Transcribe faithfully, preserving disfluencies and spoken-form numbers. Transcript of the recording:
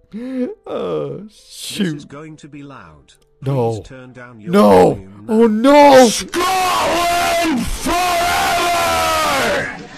Oh, shoot. This is going to be loud. No. Please turn down your No. volume Oh, now. no. Scotland forever!